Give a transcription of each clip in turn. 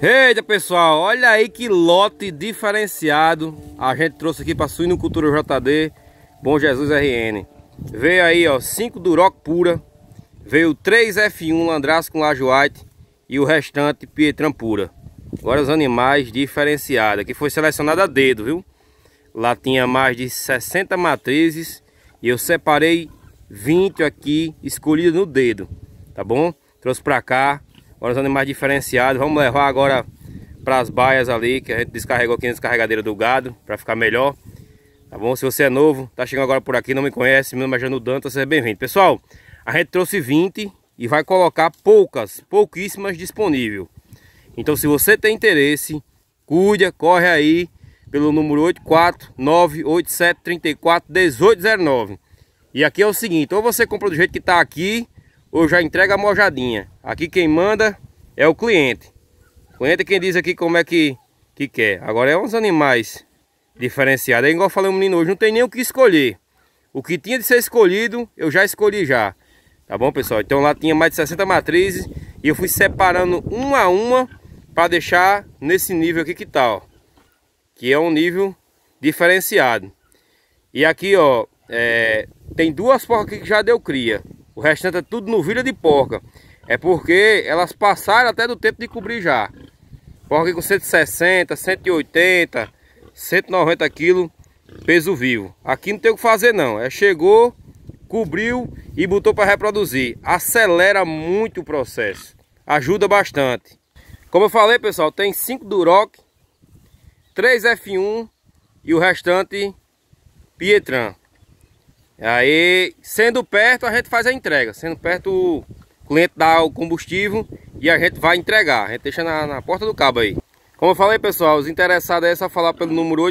Eita pessoal, olha aí que lote diferenciado a gente trouxe aqui para Suinocultura JD Bom Jesus RN. Veio aí ó, 5 Duroc pura, veio 3 F1 Landraço com Laje White e o restante Pietran pura. Agora os animais diferenciados, aqui foi selecionado a dedo, viu? Lá tinha mais de 60 matrizes e eu separei 20 aqui, escolhido no dedo, tá bom? Trouxe pra cá. Agora os animais diferenciados, vamos levar agora para as baias ali, que a gente descarregou aqui na descarregadeira do gado, para ficar melhor. Tá bom? Se você é novo, tá chegando agora por aqui, não me conhece, meu nome é Jano Dantas, seja bem-vindo. Pessoal, a gente trouxe 20 e vai colocar pouquíssimas disponíveis. Então se você tem interesse, cuida, corre aí pelo número 84987341809. E aqui é o seguinte, ou você compra do jeito que tá aqui, ou já entrega a mojadinha. Aqui quem manda é o cliente. O cliente é quem diz aqui como é que quer. Agora é uns animais diferenciados. É igual eu falei um menino hoje, não tem nem o que escolher. O que tinha de ser escolhido, eu já escolhi já. Tá bom, pessoal? Então lá tinha mais de 60 matrizes. E eu fui separando uma a uma para deixar nesse nível aqui que tá, ó. Que é um nível diferenciado. E aqui, ó, tem duas porcas aqui que já deu cria. O restante é tudo novilha de porca. É porque elas passaram até do tempo de cobrir já. Porca com 160, 180, 190 quilos, peso vivo. Aqui não tem o que fazer não. Chegou, cobriu e botou para reproduzir. Acelera muito o processo. Ajuda bastante. Como eu falei, pessoal, tem 5 Duroc, 3 F1 e o restante Pietran. Aí, sendo perto, a gente faz a entrega. Sendo perto, o cliente dá o combustível e a gente vai entregar. A gente deixa na porta do cabo aí. Como eu falei, pessoal, os interessados é só falar pelo número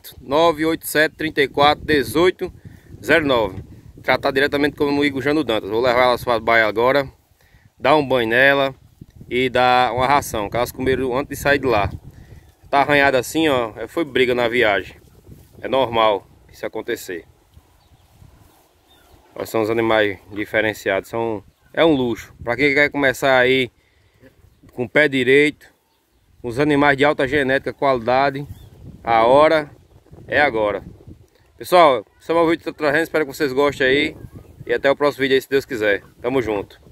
84987341809. Tratar diretamente com o Igor Jano Dantas. Vou levar elas para a baia agora, dar um banho nela e dar uma ração, que elas comeram antes de sair de lá. Tá arranhado assim, ó, foi briga na viagem. É normal isso acontecer. São os animais diferenciados, é um luxo. Para quem quer começar aí com o pé direito, os animais de alta genética, qualidade, a hora é agora. Pessoal, esse é o meu vídeo que eu tô trazendo, espero que vocês gostem aí. E até o próximo vídeo aí, se Deus quiser. Tamo junto.